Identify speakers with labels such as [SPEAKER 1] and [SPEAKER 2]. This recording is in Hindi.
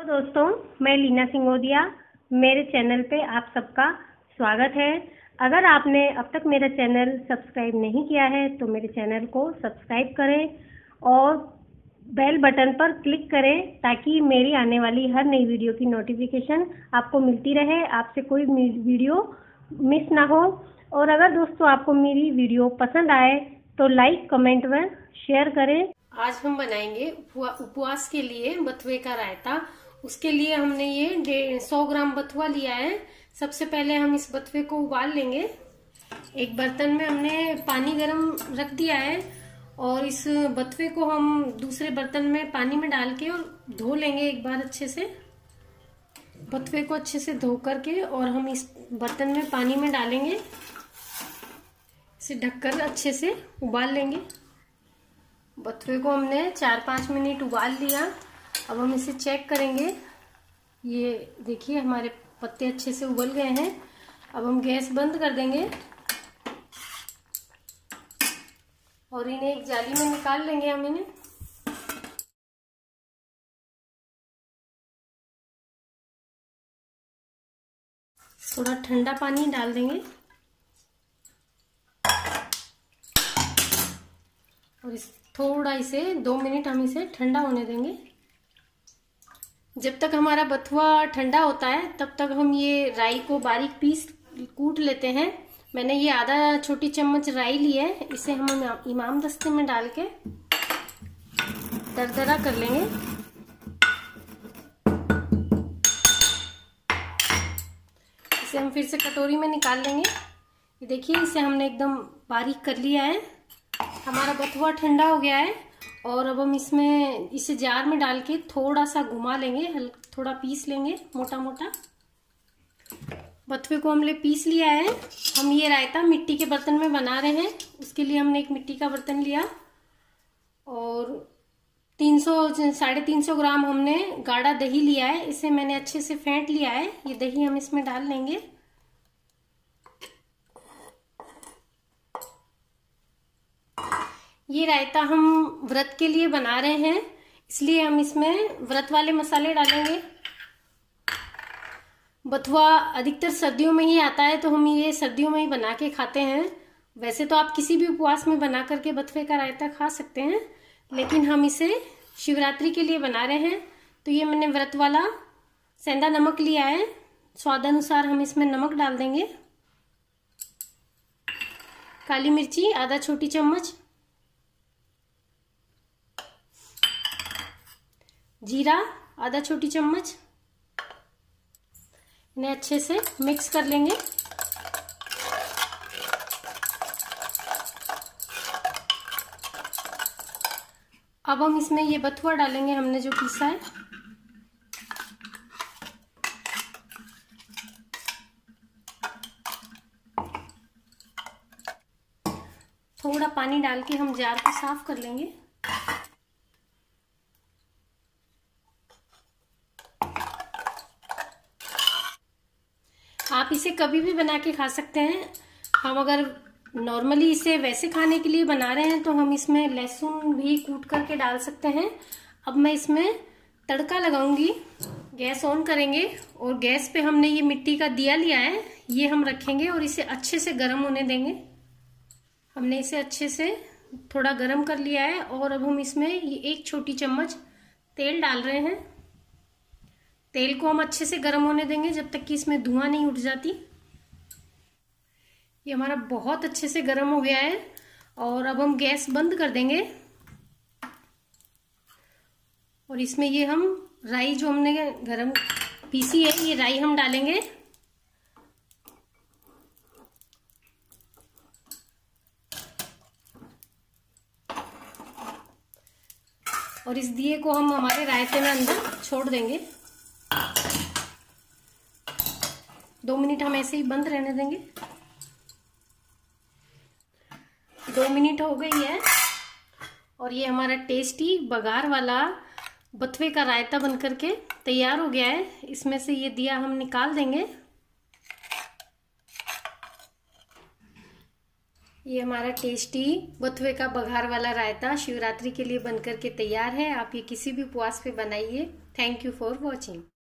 [SPEAKER 1] दोस्तों, मैं लीना सिंगोदिया। मेरे चैनल पे आप सबका स्वागत है। अगर आपने अब तक मेरा चैनल सब्सक्राइब नहीं किया है तो मेरे चैनल को सब्सक्राइब करें और बेल बटन पर क्लिक करें ताकि मेरी आने वाली हर नई वीडियो की नोटिफिकेशन आपको मिलती रहे, आपसे कोई वीडियो मिस ना हो। और अगर दोस्तों आपको मेरी वीडियो पसंद आए तो लाइक, कमेंट व शेयर करें।
[SPEAKER 2] आज हम बनाएंगे उपवास के लिए बथुए का रायता। उसके लिए हमने ये 150 ग्राम बथुआ लिया है। सबसे पहले हम इस बथुए को उबाल लेंगे। एक बर्तन में हमने पानी गरम रख दिया है और इस बथुए को हम दूसरे बर्तन में पानी में डाल के और धो लेंगे एक बार अच्छे से। बथुए को अच्छे से धो करके और हम इस बर्तन में पानी में डालेंगे, इसे ढककर अच्छे से उबाल लेंगे। बथुए को हमने 4-5 मिनट उबाल लिया। अब हम इसे चेक करेंगे। ये देखिए हमारे पत्ते अच्छे से उबल गए हैं। अब हम गैस बंद कर देंगे और इन्हें एक जाली में निकाल लेंगे। हम इन्हें थोड़ा ठंडा पानी डाल देंगे और थोड़ा इसे 2 मिनट हम इसे ठंडा होने देंगे। जब तक हमारा बथुआ ठंडा होता है तब तक हम ये राई को बारीक पीस कूट लेते हैं। मैंने ये आधा छोटी चम्मच राई ली है। इसे हम इमाम दस्ते में डाल के दरदरा कर लेंगे। इसे हम फिर से कटोरी में निकाल लेंगे। ये देखिए इसे हमने एकदम बारीक कर लिया है। हमारा बथुआ ठंडा हो गया है और अब हम इसे जार में डाल के थोड़ा सा घुमा लेंगे, थोड़ा पीस लेंगे मोटा मोटा। बथुए को हमने पीस लिया है। हम ये रायता मिट्टी के बर्तन में बना रहे हैं। उसके लिए हमने एक मिट्टी का बर्तन लिया और 300-350 ग्राम हमने गाढ़ा दही लिया है। इसे मैंने अच्छे से फेंट लिया है। ये दही हम इसमें डाल लेंगे। ये रायता हम व्रत के लिए बना रहे हैं, इसलिए हम इसमें व्रत वाले मसाले डालेंगे। बथुआ अधिकतर सर्दियों में ही आता है तो हम ये सर्दियों में ही बना के खाते हैं। वैसे तो आप किसी भी उपवास में बना करके बथुए का रायता खा सकते हैं, लेकिन हम इसे शिवरात्रि के लिए बना रहे हैं। तो ये मैंने व्रत वाला सेंधा नमक लिया है। स्वादानुसार हम इसमें नमक डाल देंगे। काली मिर्ची आधा छोटी चम्मच, जीरा आधा छोटी चम्मच। इन्हें अच्छे से मिक्स कर लेंगे। अब हम इसमें ये बथुआ डालेंगे हमने जो पीसा है। थोड़ा पानी डाल के हम जार को साफ कर लेंगे। आप इसे कभी भी बना के खा सकते हैं। हम अगर नॉर्मली इसे वैसे खाने के लिए बना रहे हैं तो हम इसमें लहसुन भी कूट करके डाल सकते हैं। अब मैं इसमें तड़का लगाऊंगी। गैस ऑन करेंगे और गैस पे हमने ये मिट्टी का दिया लिया है, ये हम रखेंगे और इसे अच्छे से गर्म होने देंगे। हमने इसे अच्छे से थोड़ा गर्म कर लिया है और अब हम इसमें ये 1 छोटी चम्मच तेल डाल रहे हैं। तेल को हम अच्छे से गर्म होने देंगे जब तक कि इसमें धुआं नहीं उठ जाती। ये हमारा बहुत अच्छे से गर्म हो गया है और अब हम गैस बंद कर देंगे और इसमें ये हम राई जो हमने गरम पीसी है, ये राई हम डालेंगे। और इस दिए को हम हमारे रायते में अंदर छोड़ देंगे। 2 मिनट हम ऐसे ही बंद रहने देंगे। 2 मिनट हो गई है और ये हमारा टेस्टी बघार वाला बथुए का रायता बनकर के तैयार हो गया है। इसमें से ये दिया हम निकाल देंगे। ये हमारा टेस्टी बथुए का बघार वाला रायता शिवरात्रि के लिए बनकर के तैयार है। आप ये किसी भी उपवास पे बनाइए। Thank you for watching.